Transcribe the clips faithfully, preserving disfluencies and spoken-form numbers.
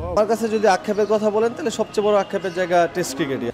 আমার কাছে যদি আক্ষেপের কথা বলেন তাহলে সবচেয়ে বড় আক্ষেপের জায়গা টেস্ট ক্রিকেটই।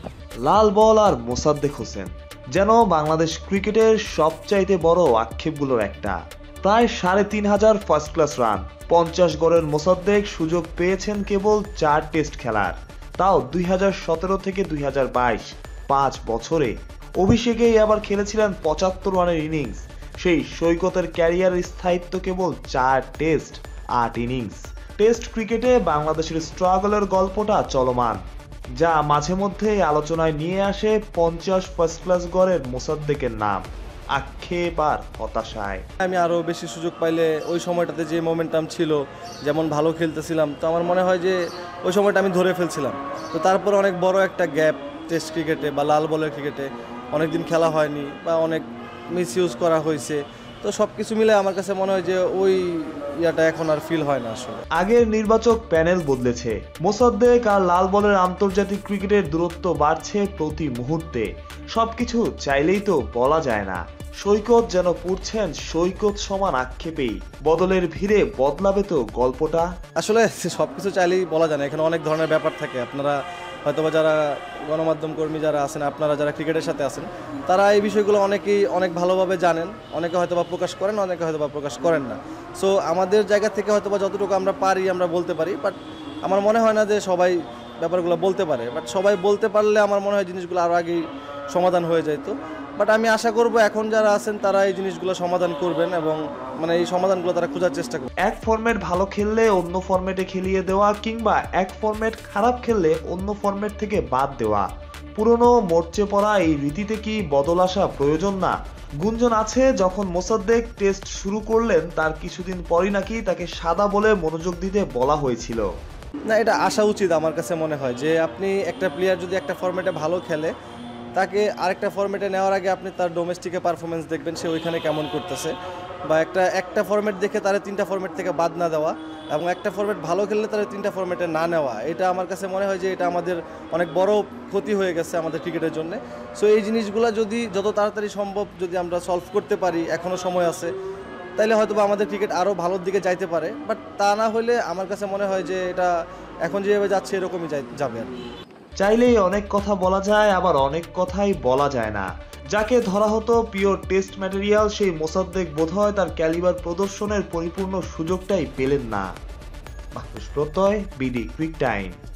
লাল বল আর মোসাদ্দেক হোসেন যেন বাংলাদেশ ক্রিকেটের সবচাইতে বড় আক্ষেপগুলোর একটা। প্রায় সাড়ে তিন হাজার ফার্স্ট ক্লাস রান, পঞ্চাশ গড়ের মোসাদ্দেক সুযোগ পেয়েছেন কেবল চার টেস্ট খেলার, তাও দুই হাজার সতেরো থেকে দুই হাজার বাইশ, পাঁচ বছরে। অভিষেকেই আবার খেলেছিলেন পঁচাত্তর রানের ইনিংস। সেই সৈকতের ক্যারিয়ারের স্থায়িত্ব কেবল চার টেস্ট, আট ইনিংস। টেস্ট ক্রিকেটে বাংলাদেশের স্ট্রাগলের গল্পটা চলমান, যা মাঝে মধ্যে আলোচনায় নিয়ে আসে পঞ্চাশ ফার্স্ট ক্লাস গড়ের মোসাদ্দেকের নাম, আক্ষেপ আর হতাশায়। আমি আরও বেশি সুযোগ পাইলে ওই সময়টাতে যে মোমেন্টাম ছিল, যেমন ভালো খেলতেছিলাম, তো আমার মনে হয় যে ওই সময়টা আমি ধরে ফেলছিলাম। তো তারপর অনেক বড় একটা গ্যাপ টেস্ট ক্রিকেটে বা লাল বলের ক্রিকেটে, অনেক দিন খেলা হয়নি বা অনেক মিস ইউজ করা হয়েছে। তো সব কিছু মিলে আমার কাছে মনে হয় যে ওই ইয়াটা এখন আর ফিল হয় না আসলে। আগের নির্বাচক প্যানেল বদলেছে, মোসাদ্দেক আর লাল বলের আন্তর্জাতিক ক্রিকেটের দূরত্ব বাড়ছে প্রতি মুহূর্তে। সবকিছু চাইলেই তো বলা যায় না। সৈকত যেন পড়ছেন সৈকত সমান আক্ষেপেই। বদলের ভিড়ে বদলাবে তো গল্পটা। আসলে সব কিছু চাইলেই বলা যায় না, এখানে অনেক ধরনের ব্যাপার থাকে। আপনারা হয়তোবা যারা গণমাধ্যম কর্মী যারা আছেন, আপনারা যারা ক্রিকেটের সাথে আছেন, তারা এই বিষয়গুলো অনেকেই অনেক ভালোভাবে জানেন। অনেকে হয়তোবা প্রকাশ করেন, অনেকে হয়তোবা প্রকাশ করেন না। সো আমাদের জায়গা থেকে হয়তোবা যতটুকু আমরা পারি আমরা বলতে পারি, বাট আমার মনে হয় না যে সবাই ব্যাপারগুলো বলতে পারে। বাট সবাই বলতে পারলে আমার মনে হয় জিনিসগুলো আরও আগেই সমাধান হয়ে যেত। বাট আমি আশা করব এখন যারা আছেন তারা এই জিনিসগুলো সমাধান করবেন এবং মানে এই সমাধানগুলো তারা খোঁজার চেষ্টা করবেন। এক ফরম্যাট ভালো খেললে অন্য ফরম্যাটে খেলিয়ে দেওয়া, কিংবা এক ফরম্যাট খারাপ খেললে অন্য ফরম্যাট থেকে বাদ দেওয়া, পুরনো মরচে পড়া এই রীতিতে কি বদল আসা প্রয়োজন না? গুঞ্জন আছে যখন মোসাদ্দেক টেস্ট শুরু করলেন তার কিছুদিন পরই নাকি তাকে সাদা বলে মনোযোগ দিতে বলা হয়েছিল। না, এটা আসা উচিত আমার কাছে মনে হয় যে আপনি একটা প্লেয়ার যদি একটা ফরম্যাটে ভালো খেলে, তাকে আরেকটা ফরম্যাটে নেওয়ার আগে আপনি তার ডোমেস্টিকে পারফরমেন্স দেখবেন সে ওইখানে কেমন করতেছে, বা একটা একটা ফরম্যাট দেখে তারা তিনটা ফরম্যাট থেকে বাদ না দেওয়া এবং একটা ফরম্যাট ভালো খেললে তারা তিনটা ফরম্যাটে না নেওয়া। এটা আমার কাছে মনে হয় যে এটা আমাদের অনেক বড় ক্ষতি হয়ে গেছে আমাদের ক্রিকেটের জন্য। সো এই জিনিসগুলো যদি যত তাড়াতাড়ি সম্ভব যদি আমরা সলভ করতে পারি, এখনও সময় আছে, তাইলে হয়তো আমাদের ক্রিকেট আরও ভালোর দিকে যাইতে পারে। বাট তা না হলে আমার কাছে মনে হয় যে এটা এখন যেভাবে যাচ্ছে এরকমই যাবে আর কি। চাইলেই অনেক কথা বলা যায়, আবার অনেক কথাই বলা যায় না। যাকে ধরা হতো পিওর টেস্ট ম্যাটেরিয়াল, সেই মোসাদ্দেক বোধহয় তার ক্যালিবার প্রদর্শনের পরিপূর্ণ সুযোগটাই পেলেন না। মাহফুজ প্রত্যয়, বিডি ক্রিক টাইম।